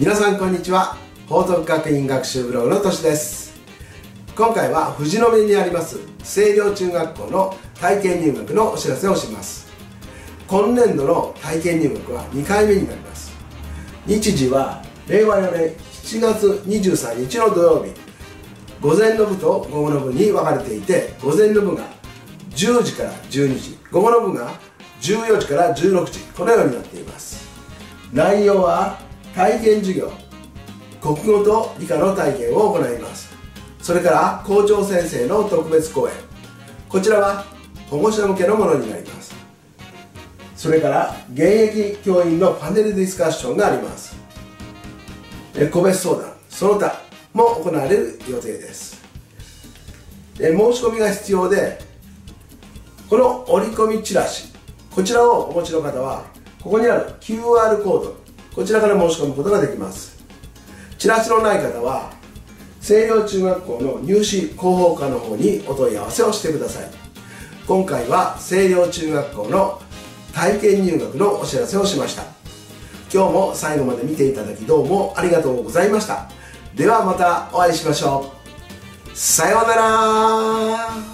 皆さんこんにちは。報徳学院学習ブログのとしです。今回は富士宮にあります清涼中学校の体験入学のお知らせをします。今年度の体験入学は2回目になります。日時は令和4年7月23日の土曜日、午前の部と午後の部に分かれていて、午前の部が10時から12時、午後の部が14時から16時、このようになっています。内容は体験授業、国語と理科の体験を行います。それから校長先生の特別講演、こちらは保護者向けのものになります。それから現役教員のパネルディスカッションがあります。個別相談その他も行われる予定です。申し込みが必要で、この折り込みチラシ、こちらをお持ちの方はここにある QR コード、こちらから申し込むことができます。チラシのない方は清涼中学校の入試広報課の方にお問い合わせをしてください。今回は清涼中学校の体験入学のお知らせをしました。今日も最後まで見ていただきどうもありがとうございました。ではまたお会いしましょう。さようなら。